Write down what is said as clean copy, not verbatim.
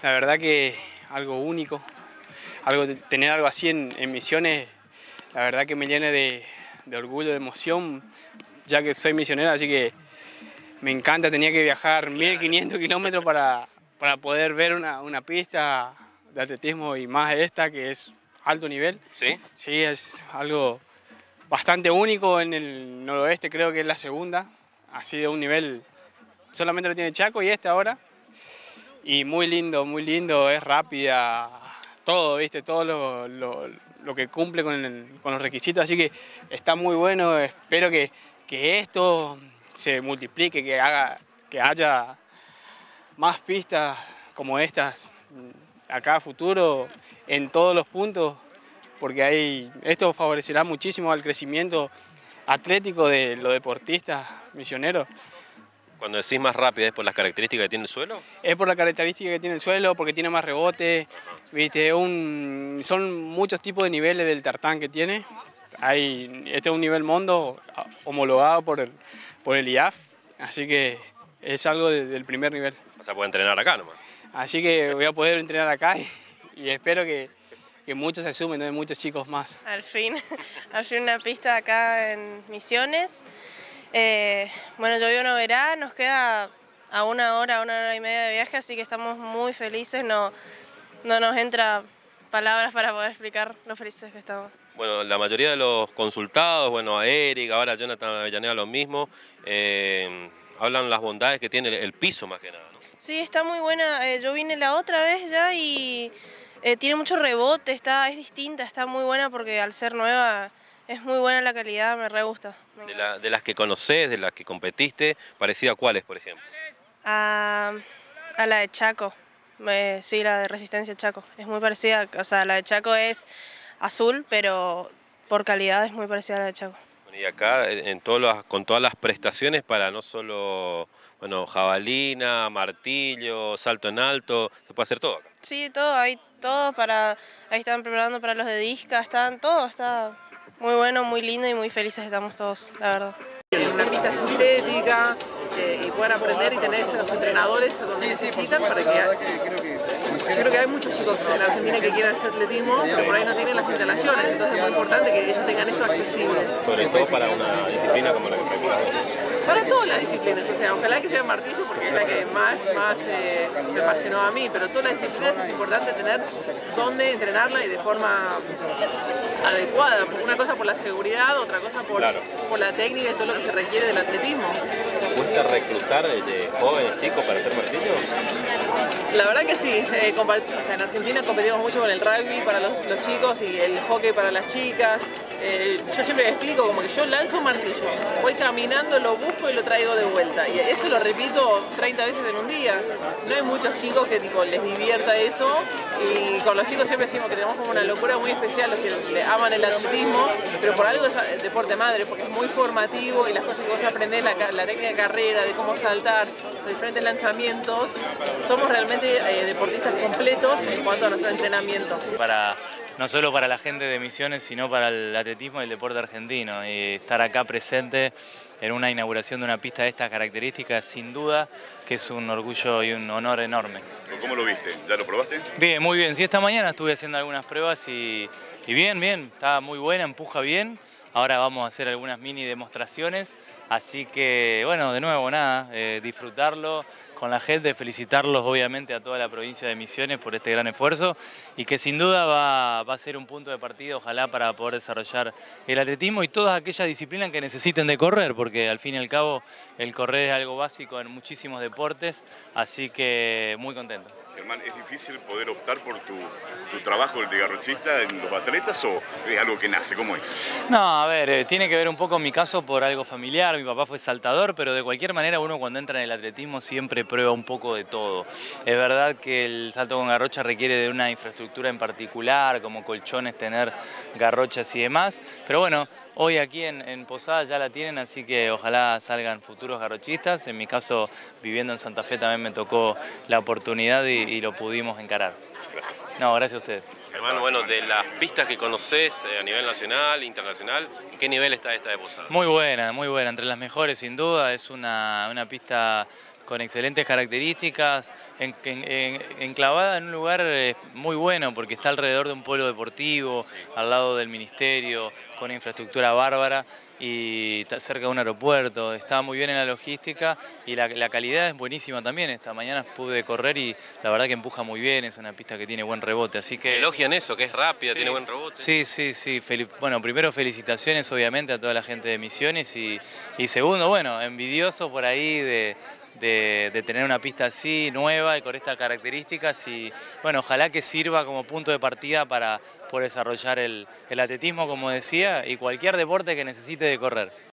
La verdad que algo único, tener algo así en Misiones, la verdad que me llena de orgullo, de emoción, ya que soy misionero, así que me encanta. Tenía que viajar 1500 kilómetros para poder ver una pista de atletismo, y más esta que es alto nivel. ¿Sí? Sí, es algo bastante único en el noroeste, creo que es la segunda, así de un nivel, solamente lo tiene Chaco y ahora. Y muy lindo, es rápida, todo, ¿viste? Todo lo que cumple con los requisitos, así que está muy bueno. Espero que esto se multiplique, que haya más pistas como estas acá a futuro en todos los puntos, porque esto favorecerá muchísimo al crecimiento atlético de los deportistas misioneros. Cuando decís más rápida, ¿es por las características que tiene el suelo? Es por la característica que tiene el suelo, porque tiene más rebote, ¿viste? Son muchos tipos de niveles del tartán que tiene. Este es un nivel mundo homologado por el IAF, así que es algo del primer nivel. O sea, puede entrenar acá nomás. Así que voy a poder entrenar acá y espero que muchos se sumen, ¿no? Muchos chicos más. Al fin una pista acá en Misiones. Bueno, llovió no verá, nos queda a una hora y media de viaje, así que estamos muy felices, no nos entra palabras para poder explicar lo felices que estamos. Bueno, la mayoría de los consultados, bueno, a Eric, ahora a Jonathan Avellaneda lo mismo, hablan las bondades que tiene el piso más que nada, ¿no? Sí, está muy buena, yo vine la otra vez ya y tiene mucho rebote, es distinta, está muy buena porque al ser nueva es muy buena la calidad, me re gusta. De las que conocés, de las que competiste, ¿parecida a cuáles, por ejemplo? A la de Chaco, sí, la de Resistencia Chaco, es muy parecida, o sea, la de Chaco es azul, pero por calidad es muy parecida a la de Chaco. Y acá, con todas las prestaciones para no solo, bueno, jabalina, martillo, salto en alto, se puede hacer todo acá. Sí, todo, hay todo ahí están preparando para los de disca, todo está muy bueno, muy lindo y muy felices estamos todos, la verdad. Una pista sintética y puedan aprender y tener esos entrenadores donde necesitan para que... Yo creo que hay muchos chicos en Argentina que quieren hacer atletismo, pero por ahí no tienen las instalaciones, entonces es muy importante que ellos tengan esto accesible. Sobre todo para una disciplina como la que practicamos. Para todas las disciplinas, o sea, ojalá que sea martillo porque es la que más me apasionó a mí, pero todas las disciplinas es importante tener dónde entrenarla y de forma adecuada. Una cosa por la seguridad, otra cosa por la técnica y todo lo que se requiere del atletismo. ¿Gusta reclutar de jóvenes chicos para hacer martillo? La verdad que sí, o sea, en Argentina competimos mucho con el rugby para los chicos y el hockey para las chicas. Yo siempre explico como que yo lanzo un martillo, voy caminando, lo busco y lo traigo de vuelta. Y eso lo repito 30 veces en un día. No hay muchos chicos que tipo, les divierta eso. Y con los chicos siempre decimos que tenemos como una locura muy especial, los que le aman el atletismo, pero por algo es deporte madre, porque es muy formativo y las cosas que vos aprendés, la técnica de carrera, de cómo saltar, los diferentes lanzamientos. Somos realmente deportistas completos en cuanto a nuestro entrenamiento. No solo para la gente de Misiones, sino para el atletismo y el deporte argentino. Y estar acá presente en una inauguración de una pista de estas características, sin duda que es un orgullo y un honor enorme. ¿Cómo lo viste? ¿Ya lo probaste? Bien, muy bien. Sí, esta mañana estuve haciendo algunas pruebas y bien, está muy buena, empuja bien. Ahora vamos a hacer algunas mini demostraciones, así que, bueno, de nuevo, nada, disfrutarlo con la gente, felicitarlos obviamente a toda la provincia de Misiones por este gran esfuerzo y que sin duda va a ser un punto de partida, ojalá, para poder desarrollar el atletismo y todas aquellas disciplinas que necesiten de correr, porque al fin y al cabo el correr es algo básico en muchísimos deportes, así que muy contento. Germán, ¿es difícil poder optar por tu trabajo de garrochista en los atletas o es algo que nace? ¿Cómo es? No, a ver, tiene que ver un poco en mi caso por algo familiar. Mi papá fue saltador, pero de cualquier manera uno cuando entra en el atletismo siempre prueba un poco de todo. Es verdad que el salto con garrocha requiere de una infraestructura en particular, como colchones, tener garrochas y demás, pero bueno, hoy aquí en Posada ya la tienen, así que ojalá salgan futuros garrochistas. En mi caso, viviendo en Santa Fe también me tocó la oportunidad y lo pudimos encarar. Gracias. No, gracias a ustedes. Hermano, bueno, de las pistas que conocés a nivel nacional, internacional, ¿en qué nivel está esta de Posada? Muy buena, entre las mejores sin duda. Es una pista con excelentes características, enclavada en un lugar muy bueno porque está alrededor de un polo deportivo, al lado del ministerio, con una infraestructura bárbara y está cerca de un aeropuerto, está muy bien en la logística y la calidad es buenísima también. Esta mañana pude correr y la verdad que empuja muy bien, es una pista que tiene buen rebote, así que... Elogian eso, que es rápida, Sí. tiene buen rebote. Sí. Bueno, primero felicitaciones obviamente a toda la gente de Misiones y segundo, bueno, envidioso por ahí de tener una pista así, nueva y con estas características y bueno, ojalá que sirva como punto de partida para poder desarrollar el atletismo, como decía, y cualquier deporte que necesite de correr.